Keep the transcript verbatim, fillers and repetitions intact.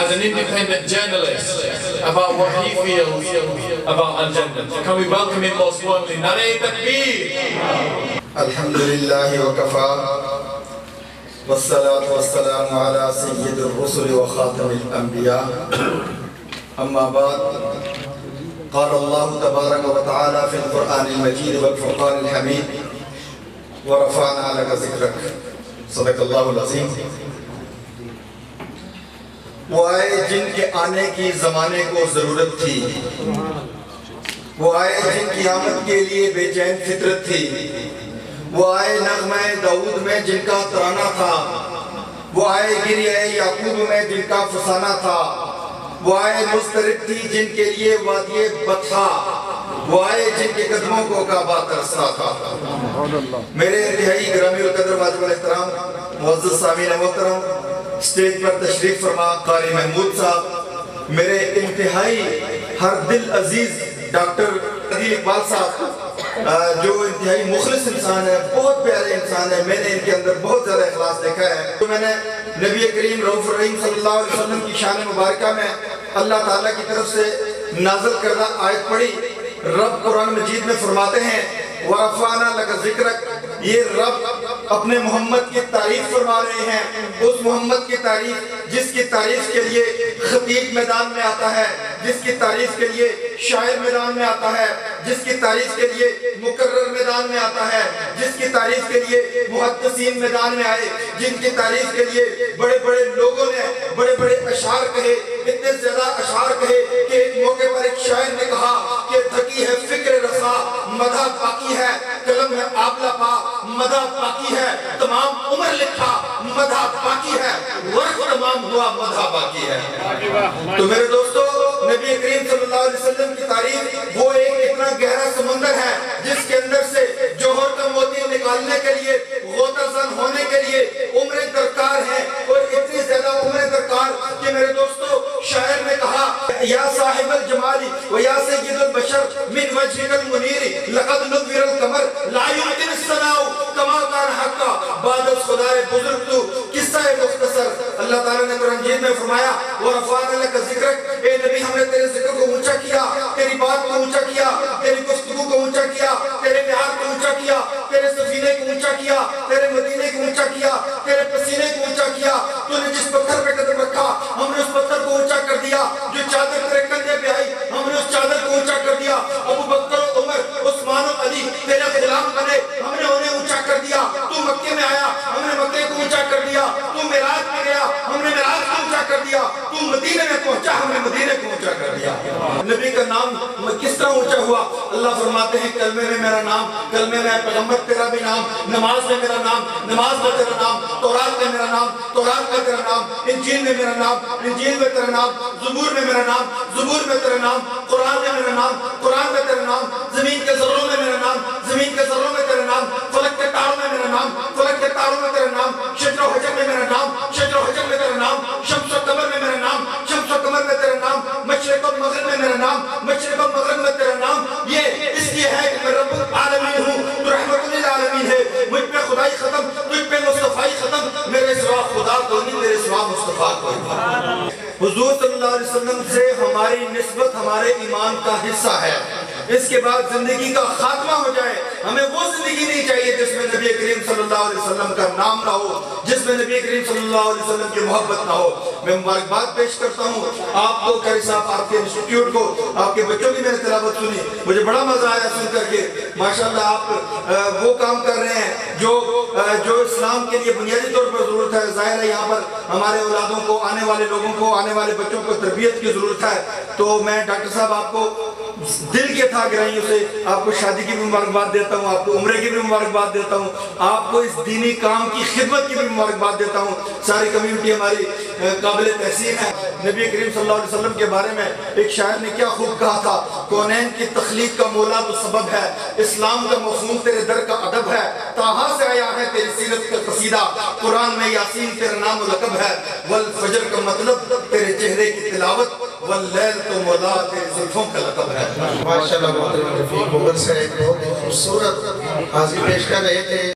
as an independent journalist about what he feels about Al-Jannah. Can we welcome him most warmly? Narey Takbir! Alhamdulillahi wa kafa, wassalatu wassalamu ala sayyid al-rusul wa khatam al-anbiya. Amma ba'd, قال الله تبارك وتعالى في القرآن المجيد والفرقان الحميد ورفعنا لك ذكرك صدق الله العظيم. وہ آئے جن کے آنے کی زمانے کو ضرورت تھی، وہ آئے جن کی آمد کے لیے بے چین فطرت تھی، وہ آئے نغمہ داؤد میں جن کا ترانہ تھا، وہ آئے گریہ یعقوب میں جن کا فسانہ تھا، وہ آئے مسترد تھی جن کے لیے وادی بطحا، وہ آئے جن کے قدموں کو کعبہ ترستا تھا. میرے انتہائی گرامی القدر واجب الاحترام معزز سامعین محترم، اسٹیج پر تشریف فرما قاری محمود صاحب، میرے انتہائی ہر دل عزیز ڈاکٹر عدیل اقبال صاحب جو انتہائی مخلص انسان ہے، بہت پیارے انسان ہے. میں نے ان کے اندر بہت زیادہ اخلاص دیکھا ہے. تو میں نے نبی کریم رؤوف الرحیم صلی اللہ علیہ وسلم کی شان مبارکہ میں اللہ تعالیٰ کی طرف سے نازل کردہ آیت پڑھی. رب قرآن مجید میں فرماتے ہیں وَرَفَعْنَا لَكَ ذِكْرَكَ، یہ رب اپنے محمد کی تعریف فرما رہے ہیں، اس محمد کی تعریف جس کی تعریف کے لیے خطیب میدان میں آتا ہے، جس کی تعریف کے لیے شاعر میدان میں آتا ہے، جس کی تعریف کے لیے مقرر میدان میں آتا ہے، جس کی تعریف کے لیے محدثین میدان میں آئے، جن کی تعریف کے لیے بڑے بڑے لوگوں نے بڑے بڑے اشعار کہے، اتنے زیادہ اشعار کہے کہ ایک موقع پر ایک شاعر نے کہا کہ تھکی ہے فکر رسا مدح باقی ہے، قلم ہے آبلہ پا مدح باقی ہے، تمام عمر لکھا مدح باقی ہے، ورق تمام ہوا مدح باقی ہے. تو میرے دوستو، نبی کریم صلی اللہ علیہ وسلم کی تعریف وہ ایک اتنا گہرا سمندر ہے جس کے اندر سے جوہر کا موتی نکالنے کے لیے غوطہ زن ہونے کے لیے عمریں درکار ہیں، اور اتنی زیادہ عمریں درکار کہ میرے دوستو شاعر نے کہا یا صاحب الجمالی و یا سید البشر من وجهک المنیر لقد نور القمر لا یمکن الثناء کما کان حقا بعد از خدائے بزرگ تو قصہ مختصر. اللہ تعالیٰ نے قرآن مجید میں فرمایا وَرَفَعْنَا لَكَ ذِكْرَكَ، اے نبی ہم نے تیرے ذکر کو اونچا کیا، تیری بات کو اونچا کیا، تیری گفتگو کو اونچا کیا، تیرے پیار کو اونچا کیا، تیرے سفینے کو اونچا کیا، تیرے مدینے کو اونچا کیا، تیرے پسینے کو اونچا کیا. تو نے جس پتھر پہ قدم رکھا ہم نے اس پتھر کو اونچا کر دیا، جو چادر تیرے کندھے پہ آئی ہم نے اس چادر کو اونچا کر دیا. ابو بکر و عمر عثمان و علی تیرے غلام بنے ہم نے انہیں اونچا کر دیا. تو مکے میں آیا ہم نے مکے کو اونچا کر دیا. تو معراج میں گیا ہم نے معراج کو اونچا کر دیا. تو مدینے میں پہنچا ہم نے مدینے کو اونچا کر دیا. نبی کا نام کس طرح اونچا ہوا؟ اللہ فرماتے ہیں کلمے میں میرا نام، کلمے میں پیغمبر تیرا بھی نام، نماز میں میرا نام، نماز میں تیرا نام، تورات میں میرا نام، تورات میں تیرا نام، انجیل میں میرا نام، انجیل میں تیرا نام، زبور میں میرا نام، زبور میں تیرا نام، قرآن میں میرا نام، قرآن میں تیرا نام، زمین کے ذروں میں میرا نام، زمین کے ذروں میں تیرا نام، فلک کے تاروں میں میرا نام، فلک کے تاروں میں تیرا نام، شجر و حجر میں میرا نام، شجر و حجر میں تیرا نام، شمس و قمر میں میرا نام، شمس و قمر میں تیرا نام، مشرق و مغرب میں میرا نام، مشرق و مغرب میں تیرا نام. یہ اس لیے ہے کہ میں رب العالمین ہوں، تو رحمت للعالمین ہے. مجھ پہ خدائی ختم، تجھ پہ مصطفیٰ ختم، میرے سوا خدا کو نہیں، میرے سوا مصطفیٰ کو نہیں. حضور صلی اللہ علیہ وسلم سے ہماری نسبت ہمارے ایمان کا حصہ ہے. اس کے بعد زندگی کا خاتمہ ہو جائے، ہمیں وہ زندگی نہیں چاہیے جس میں نبی کریم صلی اللہ علیہ وسلم کا نام نہ ہو، جس میں نبی کریم صلی اللہ علیہ وسلم کی محبت نہ ہو. میں مبارکباد پیش کرتا ہوں آپ کو قاری صاحب، آپ کے انسٹیٹیوٹ کو، آپ کے بچوں کی میں نے تلاوت سنی، مجھے بڑا مزہ آیا سن کر کے. ماشاءاللہ آپ وہ کام کر رہے ہیں جو جو اسلام کے لیے بنیادی طور پر ضرورت ہے. ظاہر ہے یہاں پر ہمارے اولادوں کو، آنے والے لوگوں کو، آنے والے بچوں کو تربیت کی ضرورت ہے. تو میں ڈاکٹر صاحب آپ کو دل کے تھا گرائیوں سے آپ کو شادی کی بھی مبارکباد دیتا ہوں، آپ کو عمرے کی بھی مبارکباد دیتا ہوں، آپ کو اس دینی کام کی خدمت کی بھی مبارکباد دیتا ہوں. ساری کمیونٹی ہماری قابل تحسین ہے. نبی کریم صلی اللہ علیہ وسلم کے بارے میں ایک شاعر نے کیا خوب کہا تھا، کونین کی تخلیق کا مولا تو سبب ہے، اسلام کا مفہوم تیرے در کا ادب ہے، طٰہٰ سے آیا ہے تیری سیرت کا قصیدہ، قرآن میں یاسین تیرا نام و لقب ہے، والفجر کا مطلب تیرے چہرے کی تلاوت، واللیل تو مولا تیرے زلفوں کا لقب ہے. ماشاءاللہ محترم رفیق مغل سے ایک بہت خوبصورت حاضری پیش کر رہے تھے.